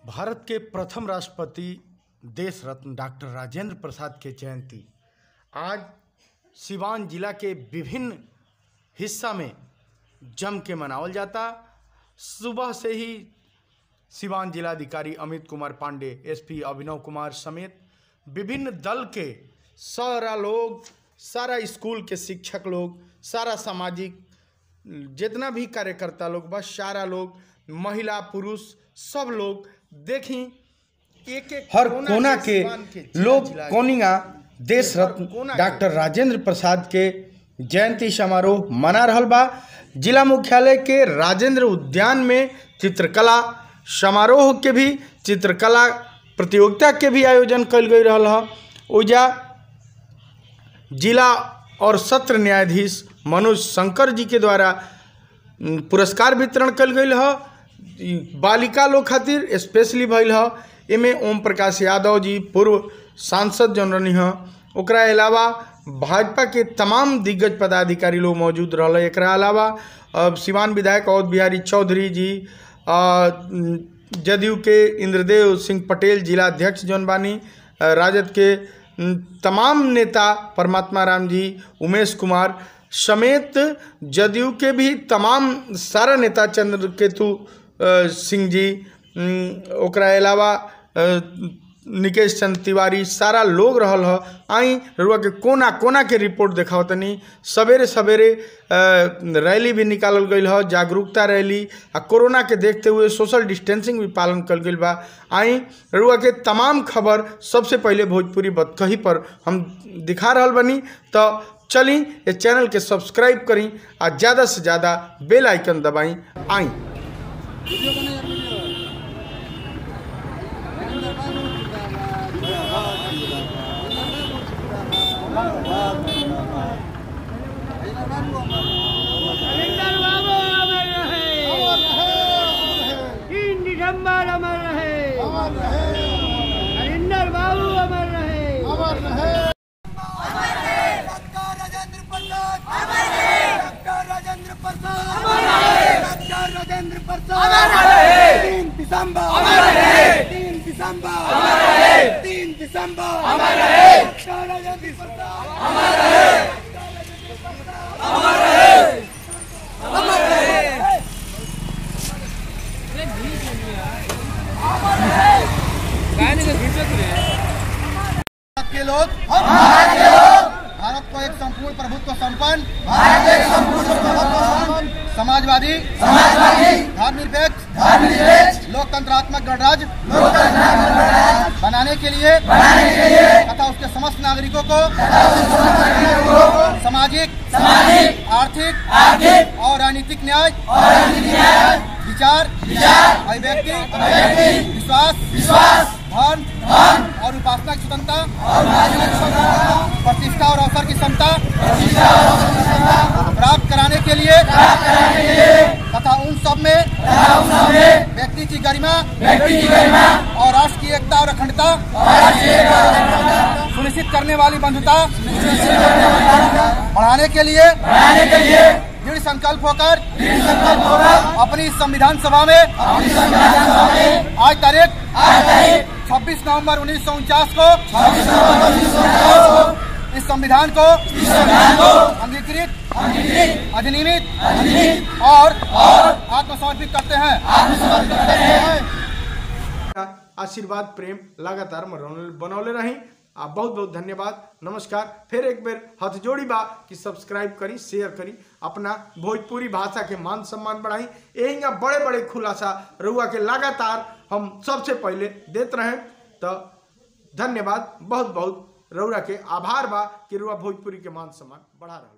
भारत के प्रथम राष्ट्रपति देश रत्न डॉक्टर राजेंद्र प्रसाद के जयंती आज सिवान जिला के विभिन्न हिस्सा में जम के मनावल जाता। सुबह से ही सिवान जिलाधिकारी अमित कुमार पांडे, एसपी अभिनव कुमार समेत विभिन्न दल के सारा लोग, सारा स्कूल के शिक्षक लोग, सारा सामाजिक जितना भी कार्यकर्ता लोग, बस सारा लोग, महिला पुरुष सब लोग देखी एक हर कोना के लोग कोनिया देश रत्न डॉक्टर राजेंद्र प्रसाद के जयंती समारोह मना रहल बा। जिला मुख्यालय के राजेंद्र उद्यान में चित्रकला समारोह के भी, चित्रकला प्रतियोगिता के भी आयोजन कल गई रहल है। ओजा जिला और सत्र न्यायाधीश मनोज शंकर जी के द्वारा पुरस्कार वितरण कल गई है। बालिका लोग खातिर स्पेशली भइल है। एमे ओम प्रकाश यादव जी पूर्व सांसद जौन रही हैं, ओकरा अलावा भाजपा के तमाम दिग्गज पदाधिकारी लोग मौजूद रहे। एकरा अलावा सिवान विधायक अवध बिहारी चौधरी जी, जदयू के इंद्रदेव सिंह पटेल जिला अध्यक्ष जौन बानी, राजद के तमाम नेता परमात्मा राम जी, उमेश कुमार समेत जदयू के भी तमाम सारा नेता, चंद्रकेतु सिंह जी, ओकरा अलावा निकेश चंद्र तिवारी, सारा लोग रहल ह। आई रुआ के कोना कोना के रिपोर्ट देखाओ तनी। सवेरे सवेरे रैली भी निकालल गई है, जागरूकता रैली, आ कोरोना के देखते हुए सोशल डिस्टेंसिंग भी पालन कल गई बा। आई रुआ के तमाम खबर सबसे पहले भोजपुरी बतकही पर हम दिखा रहल बनी। तो चली ये चैनल के सब्सक्राइब करी आ ज़्यादा से ज़्यादा बेल आइकन दबाई। आई दिसंबर अमर रहे, हरिंदर बाबू अमर रहे, अमर रहे। डॉक्टर राजेंद्र प्रसाद अमर रहे, डॉक्टर राजेंद्र प्रसाद अमर रहे, डॉक्टर राजेंद्र प्रसाद अमर रहे। 3 दिसंबर अमर रहे, 3 दिसंबर अमर रहे, 3 दिसंबर अमर रहे, डॉक्टर राजेंद्र प्रसाद अमर रहे, अमर रहे, अमर रहे। के लोग, भारत को एक संपूर्ण प्रभुत्व संपन्न, समाजवादी, धर्मनिरपेक्ष, लोकतंत्रात्मक गणराज्य बनाने के लिए तथा उसके समस्त नागरिकों को सामाजिक, आर्थिक और राजनीतिक न्याय, विचार, अभिव्यक्ति, विश्वास, धर्म और उपासना की स्वतंत्रता, प्रतिष्ठा और अवसर की समता प्राप्त कराने के लिए तथा उन सब में व्यक्ति की गरिमा और राष्ट्र की एकता और अखंडता सुनिश्चित करने वाली बंधुता बढ़ाने के लिए दृढ़ संकल्प होकर अपनी संविधान सभा में आज तारीख 26 नवंबर 1949 को इस संविधान को अंगीकृत, अधिनियमित और आत्मसमर्पित करते हैं। आशीर्वाद प्रेम लगातार बनौले रही। आप बहुत बहुत धन्यवाद, नमस्कार। फिर एक बेर हाथ जोड़ी बा कि सब्सक्राइब करी, शेयर करी, अपना भोजपुरी भाषा के मान सम्मान बढ़ाई। यही बड़े बड़े खुलासा रुआ के लगातार हम सबसे पहले देते रहे। तो धन्यवाद, बहुत बहुत रउरा के आभार बा कि रुआ भोजपुरी के मान सम्मान बढ़ा रहे।